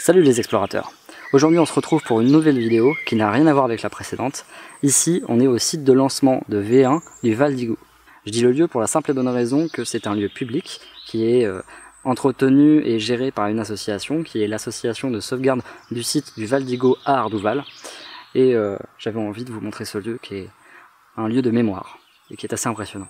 Salut les explorateurs. Aujourd'hui on se retrouve pour une nouvelle vidéo qui n'a rien à voir avec la précédente. Ici on est au site de lancement de V1 du Val d'Igo. Je dis le lieu pour la simple et bonne raison que c'est un lieu public qui est entretenu et géré par une association qui est l'association de sauvegarde du site du Val d'Igo à Ardouval. Et j'avais envie de vous montrer ce lieu qui est un lieu de mémoire et qui est assez impressionnant.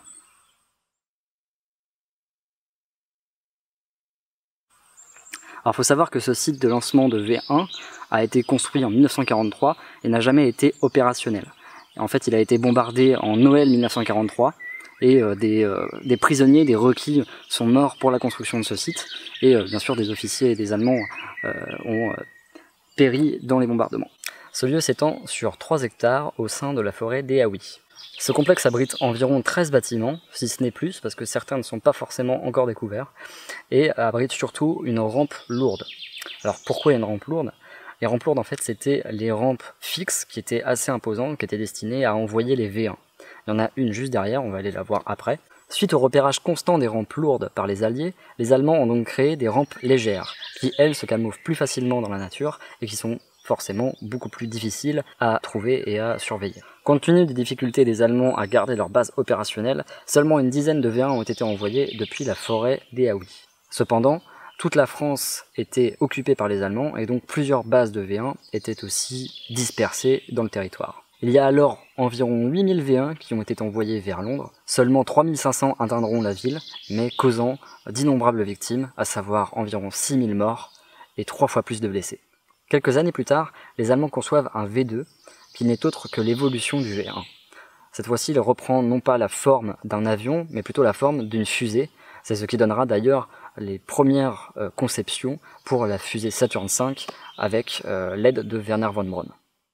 Alors il faut savoir que ce site de lancement de V1 a été construit en 1943 et n'a jamais été opérationnel. En fait il a été bombardé en Noël 1943 et des prisonniers, des requis sont morts pour la construction de ce site et bien sûr des officiers et des Allemands ont péri dans les bombardements. Ce lieu s'étend sur 3 hectares au sein de la forêt d'Eaoui. Ce complexe abrite environ 13 bâtiments, si ce n'est plus, parce que certains ne sont pas forcément encore découverts, et abrite surtout une rampe lourde. Alors pourquoi une rampe lourde? Les rampes lourdes en fait c'était les rampes fixes qui étaient assez imposantes, qui étaient destinées à envoyer les V1. Il y en a une juste derrière, on va aller la voir après. Suite au repérage constant des rampes lourdes par les Alliés, les Allemands ont donc créé des rampes légères, qui elles se camouflent plus facilement dans la nature et qui sont forcément beaucoup plus difficiles à trouver et à surveiller. Compte tenu des difficultés des Allemands à garder leur base opérationnelle, seulement une dizaine de V1 ont été envoyés depuis la forêt d'Eaoui. Cependant, toute la France était occupée par les Allemands et donc plusieurs bases de V1 étaient aussi dispersées dans le territoire. Il y a alors environ 8000 V1 qui ont été envoyés vers Londres, seulement 3500 atteindront la ville, mais causant d'innombrables victimes, à savoir environ 6000 morts et 3 fois plus de blessés. Quelques années plus tard, les Allemands conçoivent un V2 qui n'est autre que l'évolution du V1. Cette fois-ci, il reprend non pas la forme d'un avion, mais plutôt la forme d'une fusée. C'est ce qui donnera d'ailleurs les premières conceptions pour la fusée Saturn V avec l'aide de Wernher von Braun.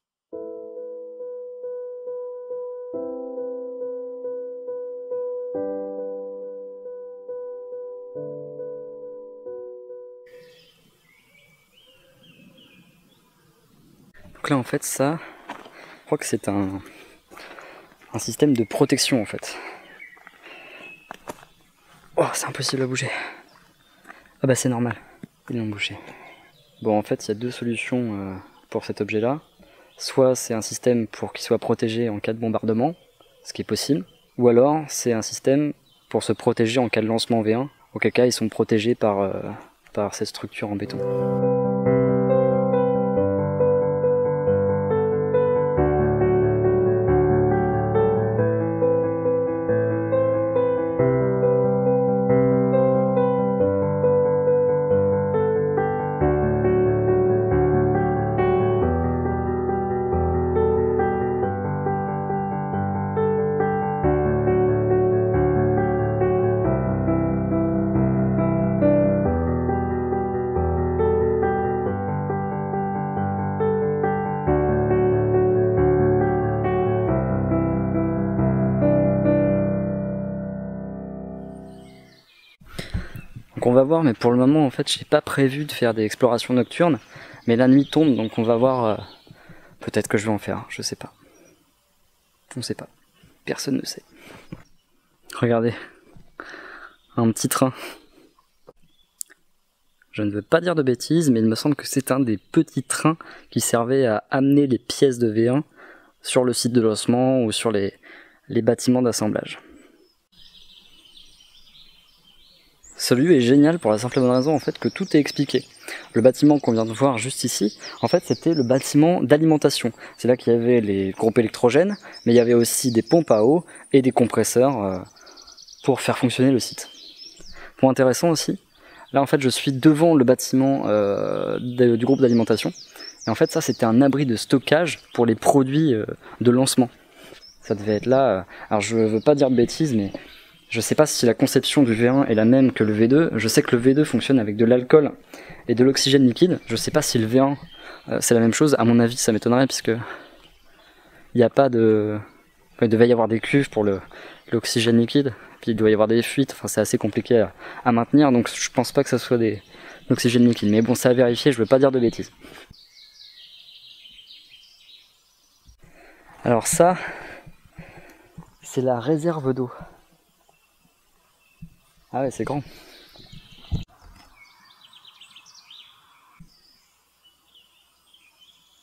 Donc là en fait ça, je crois que c'est un système de protection en fait. Oh c'est impossible à bouger. Ah bah c'est normal, ils l'ont bougé. Bon en fait il y a deux solutions pour cet objet là. Soit c'est un système pour qu'il soit protégé en cas de bombardement, ce qui est possible. Ou alors c'est un système pour se protéger en cas de lancement V1, auquel cas ils sont protégés par cette structure en béton. Donc on va voir, mais pour le moment en fait j'ai pas prévu de faire des explorations nocturnes, mais la nuit tombe donc on va voir, peut-être que je vais en faire, je sais pas. On sait pas, personne ne sait. Regardez, un petit train. Je ne veux pas dire de bêtises, mais il me semble que c'est un des petits trains qui servait à amener les pièces de V1 sur le site de lancement ou sur les bâtiments d'assemblage. Ce lieu est génial pour la simple et bonne raison en fait que tout est expliqué. Le bâtiment qu'on vient de voir juste ici, en fait c'était le bâtiment d'alimentation. C'est là qu'il y avait les groupes électrogènes, mais il y avait aussi des pompes à eau et des compresseurs pour faire fonctionner le site. Point intéressant aussi, là en fait je suis devant le bâtiment du groupe d'alimentation. Et en fait ça c'était un abri de stockage pour les produits de lancement. Ça devait être là, alors je veux pas dire de bêtises mais je sais pas si la conception du V1 est la même que le V2. Je sais que le V2 fonctionne avec de l'alcool et de l'oxygène liquide. Je sais pas si le V1 c'est la même chose. À mon avis, ça m'étonnerait puisque il n'y a pas de... Enfin, il devait y avoir des cuves pour l'oxygène liquide. Puis il doit y avoir des fuites. Enfin, c'est assez compliqué à maintenir. Donc je pense pas que ça soit de l'oxygène liquide. Mais bon, c'est à vérifier. Je veux pas dire de bêtises. Alors ça, c'est la réserve d'eau. Ah ouais, c'est grand.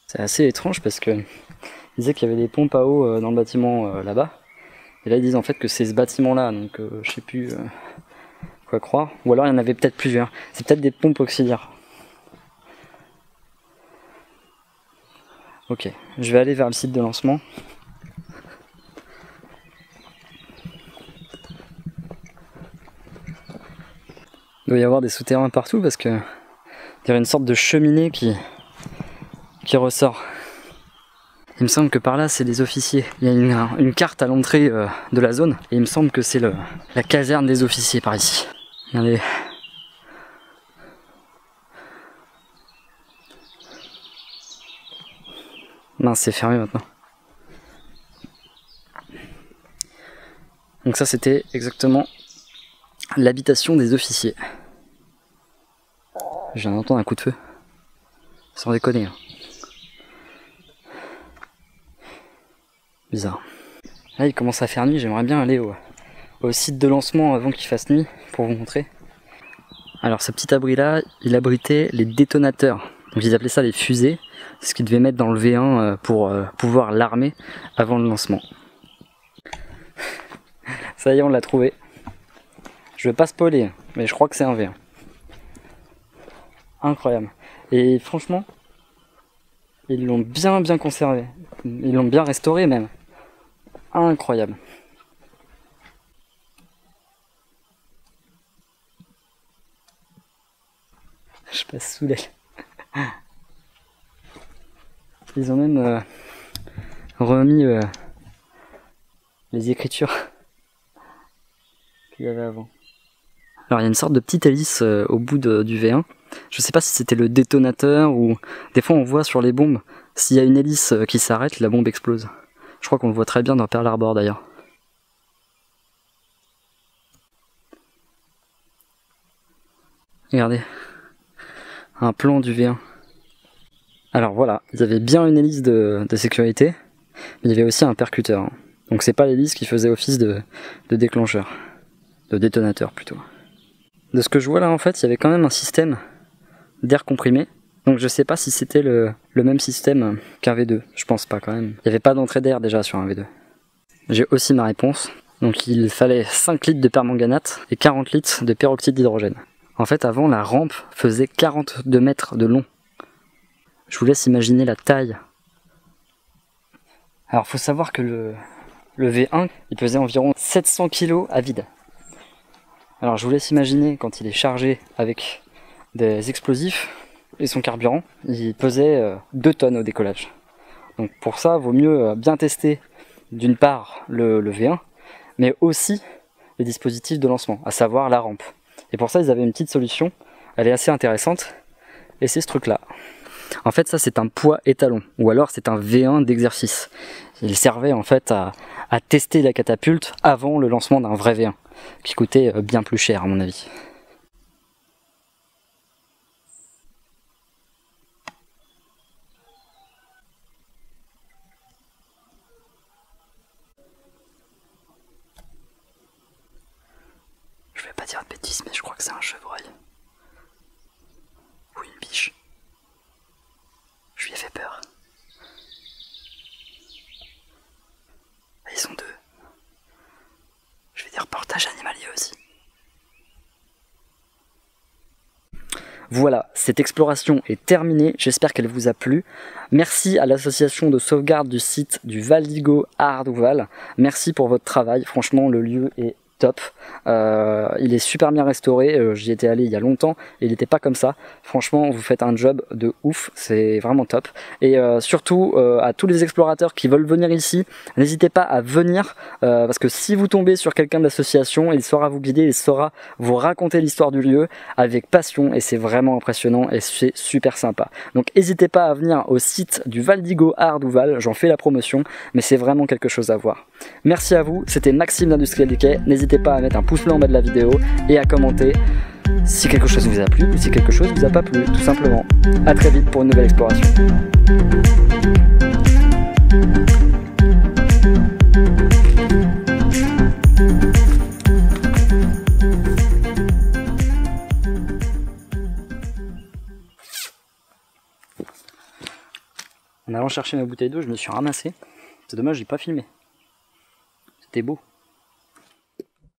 C'est assez étrange parce que ils disaient qu'il y avait des pompes à eau dans le bâtiment là-bas. Et là ils disent en fait que c'est ce bâtiment là, donc je sais plus quoi croire. Ou alors il y en avait peut-être plusieurs. C'est peut-être des pompes auxiliaires. Ok, je vais aller vers le site de lancement. Il doit y avoir des souterrains partout parce que il y a une sorte de cheminée qui ressort. Il me semble que par là c'est des officiers. Il y a une carte à l'entrée de la zone et il me semble que c'est la caserne des officiers par ici. Regardez. Mince, c'est fermé maintenant. Donc ça c'était exactement l'habitation des officiers. Je viens d'entendre un coup de feu. Sans déconner. Hein. Bizarre. Là il commence à faire nuit, j'aimerais bien aller au site de lancement avant qu'il fasse nuit pour vous montrer. Alors ce petit abri là, il abritait les détonateurs. Donc ils appelaient ça les fusées. C'est ce qu'ils devaient mettre dans le V1 pour pouvoir l'armer avant le lancement. Ça y est, on l'a trouvé. Je vais pas spoiler, mais je crois que c'est un V1. Incroyable. Et franchement, ils l'ont bien conservé. Ils l'ont bien restauré même. Incroyable. Je passe sous l'aile. Ils ont même remis les écritures qu'il y avait avant. Alors il y a une sorte de petite hélice au bout du V1. Je sais pas si c'était le détonateur ou... Des fois on voit sur les bombes, s'il y a une hélice qui s'arrête, la bombe explose. Je crois qu'on le voit très bien dans Pearl Harbor d'ailleurs. Regardez. Un plan du V1. Alors voilà, il y avait bien une hélice de sécurité, mais il y avait aussi un percuteur. Donc c'est pas l'hélice qui faisait office de déclencheur, de détonateur plutôt. De ce que je vois là en fait, il y avait quand même un système d'air comprimé. Donc je sais pas si c'était le même système qu'un V2, je pense pas quand même. Il n'y avait pas d'entrée d'air déjà sur un V2. J'ai aussi ma réponse. Donc il fallait 5 litres de permanganate et 40 litres de peroxyde d'hydrogène. En fait avant la rampe faisait 42 mètres de long. Je vous laisse imaginer la taille. Alors faut savoir que le V1 il pesait environ 700 kg à vide. Alors je vous laisse imaginer quand il est chargé avec des explosifs et son carburant, il pesait 2 tonnes au décollage. Donc pour ça, vaut mieux bien tester d'une part le V1, mais aussi les dispositifs de lancement, à savoir la rampe. Et pour ça, ils avaient une petite solution, elle est assez intéressante, et c'est ce truc-là. En fait, ça c'est un poids étalon, ou alors c'est un V1 d'exercice. Il servait en fait à tester la catapulte avant le lancement d'un vrai V1, qui coûtait bien plus cher à mon avis. Je vais pas dire de bêtises, mais je crois que c'est un chevreuil. Ou une biche. Je lui ai fait peur. Et ils sont 2. Je vais dire reportage animalier aussi. Voilà, cette exploration est terminée, j'espère qu'elle vous a plu. Merci à l'association de sauvegarde du site du Val d'Igo à Ardouval. Merci pour votre travail, franchement le lieu est top. Il est super bien restauré, j'y étais allé il y a longtemps et il n'était pas comme ça. Franchement vous faites un job de ouf, c'est vraiment top. Et surtout à tous les explorateurs qui veulent venir ici, n'hésitez pas à venir parce que si vous tombez sur quelqu'un de l'association, il saura vous guider, il saura vous raconter l'histoire du lieu avec passion et c'est vraiment impressionnant et c'est super sympa. Donc n'hésitez pas à venir au site du Val d'Igo à Ardouval, j'en fais la promotion, mais c'est vraiment quelque chose à voir. Merci à vous, c'était Maxime d'Industriel du Quai, n'hésitez pas à mettre un pouce bleu en bas de la vidéo et à commenter si quelque chose vous a plu ou si quelque chose vous a pas plu, tout simplement. A très vite pour une nouvelle exploration. En allant chercher ma bouteille d'eau, je me suis ramassé. C'est dommage, j'ai pas filmé. C'était beau.